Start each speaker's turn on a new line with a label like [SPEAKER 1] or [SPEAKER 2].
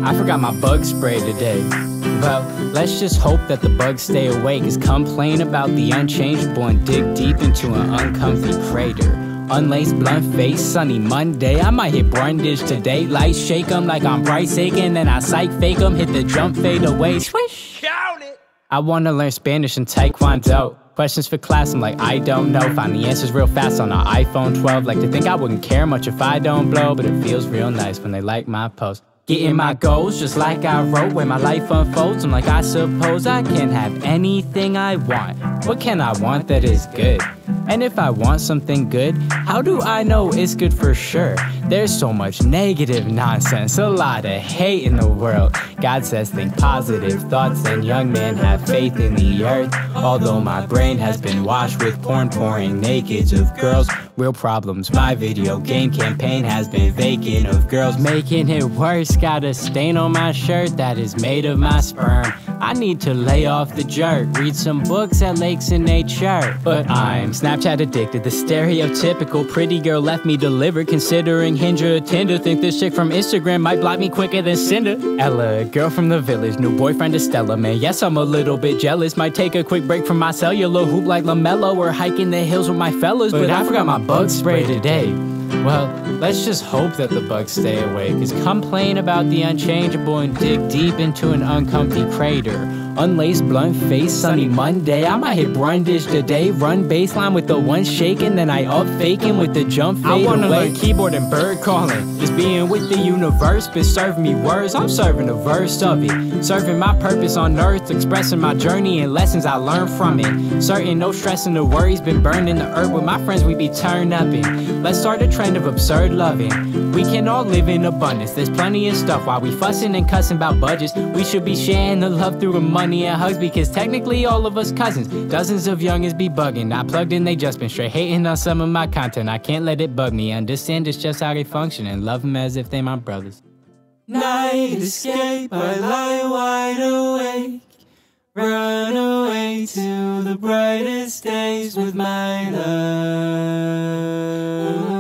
[SPEAKER 1] I forgot my bug spray today. Well, let's just hope that the bugs stay awake, cause complain about the unchangeable and dig deep into an uncomfy crater. Unlaced, blunt face, sunny Monday. I might hit Brundage today. Lights shake 'em like I'm Bryce Aiken, then I psych fake 'em, hit the jump fade away. Swish!
[SPEAKER 2] Count it!
[SPEAKER 1] I wanna learn Spanish and Taekwondo. Questions for class, I'm like, I don't know. Find the answers real fast on an iPhone 12. Like to think I wouldn't care much if I don't blow, but it feels real nice when they like my post. Getting my goals just like I wrote. When my life unfolds, I'm like, I suppose I can have anything I want. What can I want that is good? And if I want something good, how do I know it's good for sure? There's so much negative nonsense, a lot of hate in the world. God says think positive thoughts, and young men have faith in the earth. Although my brain has been washed with porn pouring nakeds of girls. Real problems, my video game campaign has been vacant of girls. Making it worse, got a stain on my shirt that is made of my sperm. I need to lay off the jerk, read some books at lakes in nature. But I'm Snapchat addicted, the stereotypical pretty girl left me delivered. Considering Hinge or Tinder, think this chick from Instagram might block me quicker than Cinder. Ella, girl from the village, new boyfriend Estella, man. Yes, I'm a little bit jealous, might take a quick break from my cellular, hoop like LaMelo, or hike in the hills with my fellas. But I forgot my bug spray today. Well, let's just hope that the bugs stay away, cause complain about the unchangeable and dig deep into an uncomfy crater. Unlaced, blunt face, sunny Monday. I might hit Brundage today. Run baseline with the one shaking, then I up faking with the jump fade away. I wanna learn keyboard and bird calling. Just being with the universe, but serving me words. I'm serving a verse of it. Serving my purpose on earth, expressing my journey and lessons I learned from it. Certain no stress and the worries, been burned in the earth. With my friends we be turned up in. Let's start a trend of absurd loving. We can all live in abundance. There's plenty of stuff while we fussing and cussing about budgets. We should be sharing the love through the money and hugs, because technically all of us cousins. Dozens of youngins be bugging. Not plugged in, they just been straight hating on some of my content. I can't let it bug me. Understand it's just how they function and love them as if they my brothers.
[SPEAKER 3] Night escape, I lie wide awake. Run away to the brightest days with my love.